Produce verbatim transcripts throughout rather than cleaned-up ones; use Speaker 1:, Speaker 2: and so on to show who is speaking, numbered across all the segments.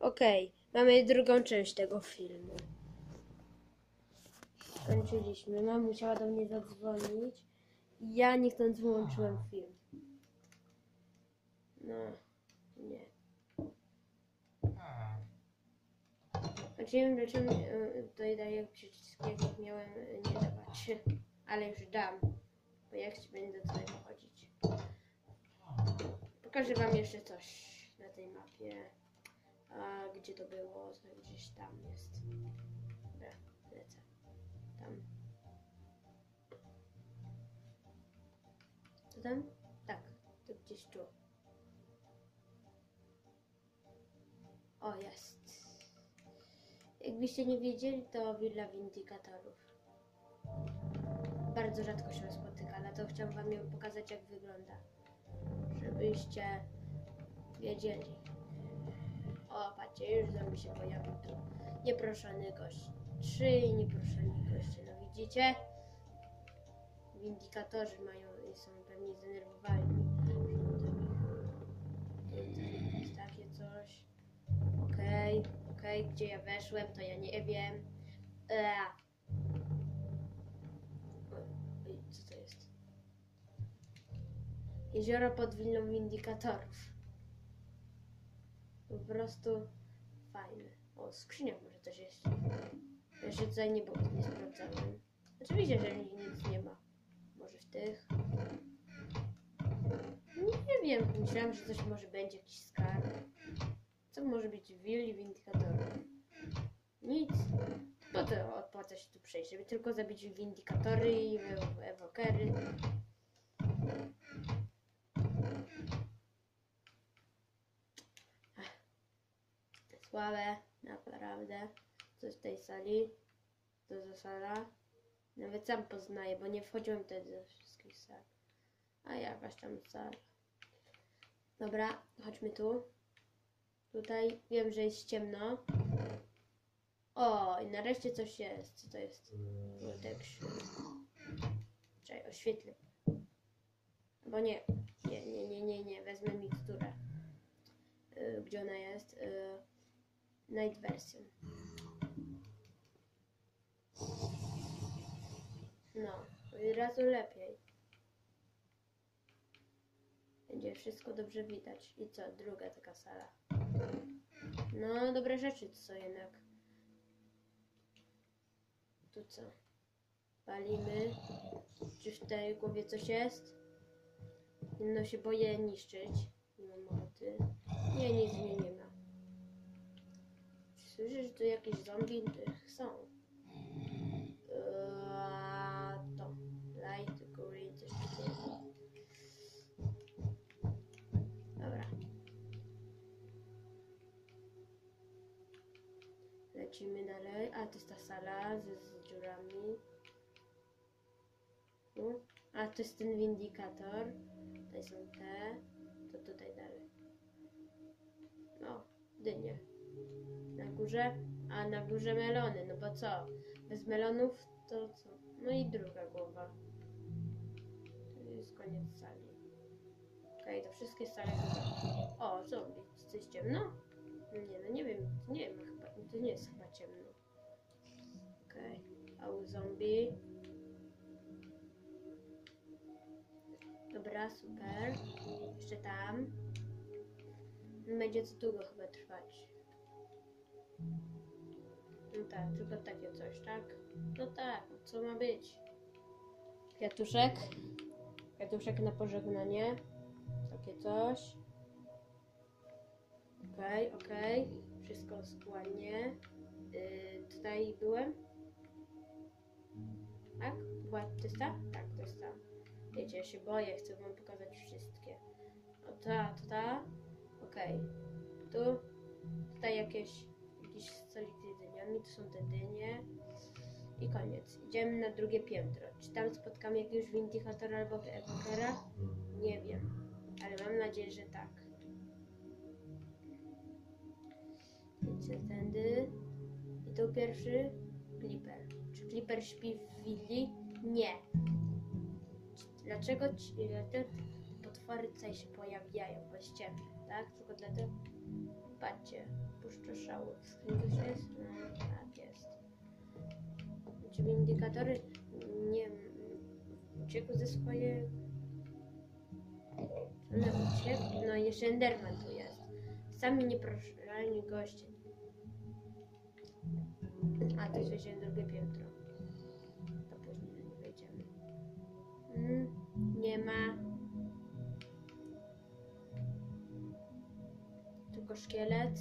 Speaker 1: Okej, mamy drugą część tego filmu. Skończyliśmy. Mama musiała do mnie zadzwonić. I ja niechcąc wyłączyłem film. No, nie. Znaczy nie wiem dlaczego e, tutaj daję przyciski, jak miałem e, nie dawać. Ale już dam. Bo jak się będę tutaj pochodzić. Pokażę wam jeszcze coś na tej mapie. A gdzie to było? Gdzieś tam jest. Dobra, lecę. Tam. Co tam? Tak, to gdzieś tu. O, jest. Jakbyście nie wiedzieli, to Willa Windykatorów. Bardzo rzadko się spotyka, ale to chciałam wam ją pokazać, jak wygląda. Żebyście wiedzieli. O, patrzcie, już zombie się pojawił tu. Nieproszony gość. Trzy nieproszeni goście, no widzicie? Windykatorzy mają i są pewnie zdenerwowani. Tutaj jest takie coś. Okej, okay, okej, okay. Gdzie ja weszłem, to ja nie wiem. Eee. Oj, co to jest? Jezioro pod willą Windykatorów. Po prostu fajne. O, skrzynia może też jest. Jeszcze tutaj nie, było, nie sprawdzałem. Oczywiście, że nic nie ma. Może w tych. Nie wiem, myślałam, że coś może będzie, jakiś skarb. Co może być w willi Windykatorów? Nic. Po to opłaca się tu przejść, żeby tylko zabić Windykatory i ewokery. Słabe, naprawdę. Coś w tej sali. To za sala. Nawet sam poznaję, bo nie wchodziłem wtedy do wszystkich sal. A jakaś tam sala. Dobra, chodźmy tu. Tutaj wiem, że jest ciemno. O, i nareszcie coś jest. Co to jest? Protection. Czekaj, oświetlę. Bo nie. Nie, nie, nie, nie, nie. Wezmę miksturę. Yy, gdzie ona jest? Yy, night version. No, od razu lepiej. Będzie wszystko dobrze widać. I co? Druga taka sala. No, dobre rzeczy to są jednak. Tu co? Palimy. Czy w tej głowie coś jest? No się boję niszczyć. Nie mam ochoty. Nie, nic mnie nie ma. Czy słyszysz, że tu jakieś zombie są? Eee, to. Light, green, coś takiego. Dobra. Lecimy dalej. A, to jest ta sala z, z dziurami. Tu. A, to jest ten windykator. Tutaj są te. To tutaj dalej. No, dynie. Na górze? A, na górze melony. No bo co? Bez melonów to co? No i druga głowa. To jest koniec sali. Okej, okay, to wszystkie sale tutaj. O, zombie. Co jest ciemno? Nie, no nie wiem. Nie wiem, chyba. To nie jest chyba ciemno. Okej. Okay. A zombie. Dobra, super. Jeszcze tam. Będzie to długo chyba trwać. No tak, tylko takie coś, tak? No tak, co ma być? Kwiatuszek. Kwiatuszek na pożegnanie. Takie coś. Okej, okay, okej. Okay. Wszystko ładnie. Yy, tutaj byłem. Tak? Była czysta? Tak, to jest ta. Wiecie, ja się boję, chcę wam pokazać wszystkie. O ta, to ta. Okej. Okay. Tu. Tutaj jakieś, jakieś stoliki z dyniami, to są te dynie. I koniec. Idziemy na drugie piętro. Czy tam spotkamy jakiegoś Windykatora albo ewokera? Nie wiem. Ale mam nadzieję, że tak. Idźcie tędy. I tu pierwszy Clipper. Czy Clipper śpi w willi? Nie. Dlaczego ci, te potwory tutaj się pojawiają? Bo jest ciemno, tak? Tylko dlatego. patrzcie, puszczoszały. W skrzynce się jest? No, tak jest. Czy windykatory nie uciekł ze swojej... One uciekł? No i jeszcze Enderman tu jest. Sami nieproszalni goście. A, to jest jeszcze drugie piętro. To później nie wejdziemy. Mm, nie ma. Tylko szkielet.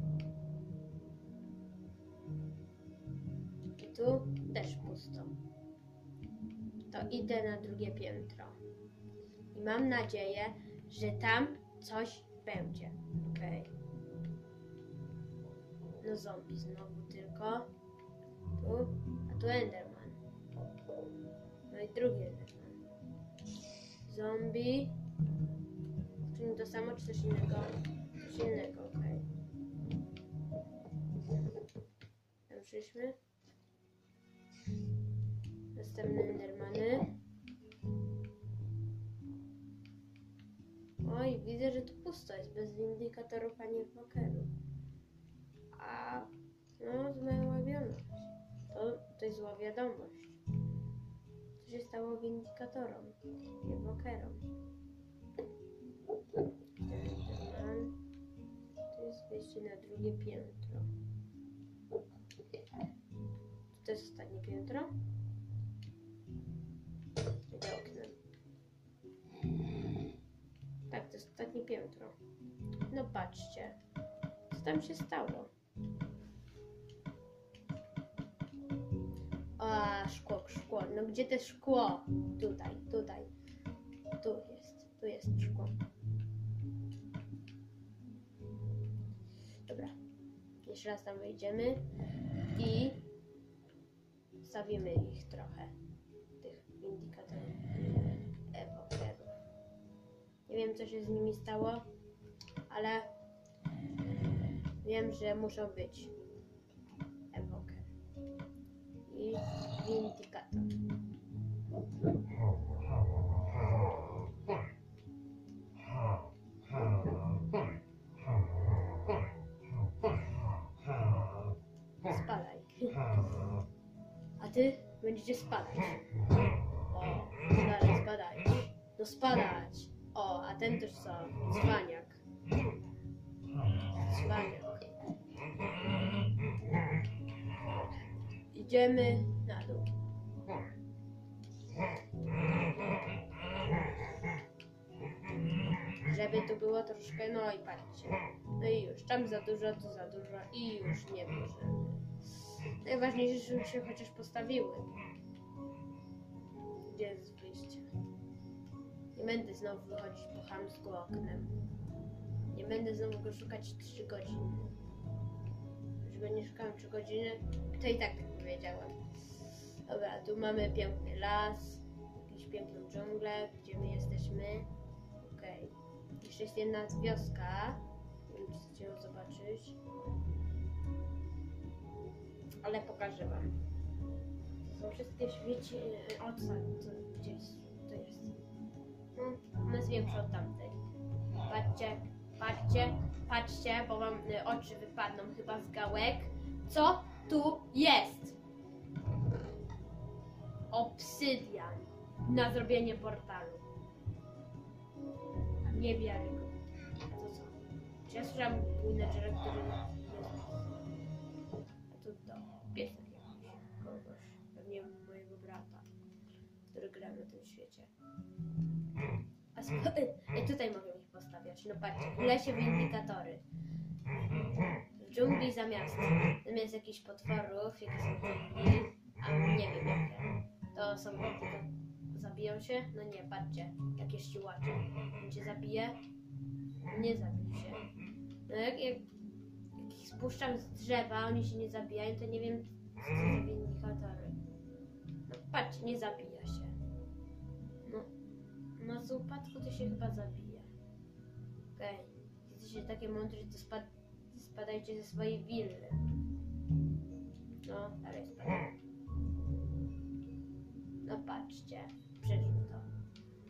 Speaker 1: I tu też pusto. To idę na drugie piętro. I mam nadzieję, że tam coś będzie. Okej. Okay. No zombie znowu tylko. Tu, a tu Enderman. No i drugi Enderman. Zombie. Czyli to samo, czy coś innego? Coś innego, okej. Okay. Tam przyszliśmy. Następne Endermany. Oj, widzę, że tu pusto jest, bez windykatorów ani evokerów. A, no, zmyła wiadomość. To, to jest zła wiadomość. Co się stało windykatorom i evokerom? Enderman. To jest wejście na drugie piętro. To jest ostatnie piętro? Idę oknem. Tak, to jest ostatnie piętro. No patrzcie. Co tam się stało? A, szkło, szkło. No gdzie to szkło? Tutaj, tutaj. Tu jest, tu jest szkło. Dobra. Jeszcze raz tam wejdziemy i stawimy ich trochę. Tych windykatorów. Evokerów. Nie wiem, co się z nimi stało, ale wiem, że muszą być evoker i windykator. Spadaj. A ty będziecie spadać. O, dalej spadaj. No spadać. O, a ten też co? Cwaniak. Cwaniak. Idziemy na dół. Żeby tu było troszkę, no i patrzcie. No i już, tam za dużo, tu za dużo i już nie możemy. Najważniejsze, żeby się chociaż postawiły. Gdzie jest wyjście? Nie będę znowu wychodzić po chamsku oknem. Nie będę znowu go szukać trzy godziny. Już go nie szukałem trzy godziny, to i tak tak powiedziałem. Dobra, tu mamy piękny las, jakąś piękną dżunglę, gdzie my jesteśmy. Okej. Okay. Jeszcze jest jedna wioska. Nie wiem, czy chcecie ją zobaczyć. Ale pokażę wam. To są wszystkie świeci... Oca, to gdzieś to jest. No, ona jest większa od tamtej. Patrzcie, patrzcie, patrzcie, bo wam oczy wypadną chyba z gałek. Co tu jest? Obsydian na zrobienie portalu. Niewiarygodne. A to co? Czy ja słyszałam Winner'era, który... A to to, piesek jakiś, kogoś, pewnie mojego brata, który gra na tym świecie. A sp- I tutaj mogę ich postawiać. No patrzcie, w lesie windykatory. W dżungli zamiast, zamiast jakichś potworów, jakie są dżungli, a nie wiem jakie. To są windykatory. Zabiją się? No nie, patrzcie, jakieś siłacze. On cię zabije? Nie zabił się. No jak, jak, jak ich spuszczam z drzewa, oni się nie zabijają, to nie wiem, co to za windykatory. No patrzcie, nie zabija się. No, no z upadku to się chyba zabija. Okej, okay. Jesteście takie mądre, to spad spadajcie ze swojej willy. No, dalej spadaj. No patrzcie, przeżył to.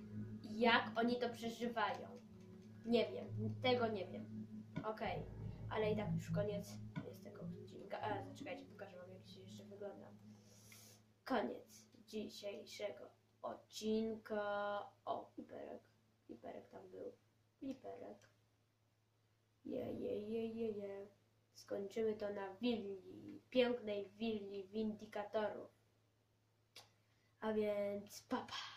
Speaker 1: Jak oni to przeżywają? Nie wiem, tego nie wiem. Okej, okay. ale i tak już koniec jest tego odcinka. A, zaczekajcie, pokażę wam, jak dzisiaj jeszcze wygląda. Koniec dzisiejszego odcinka. O, Piperek. Piperek tam był. Piperek. Je, je, je, je, je. Skończymy to na willi, pięknej willi windikatorów. A więc papa.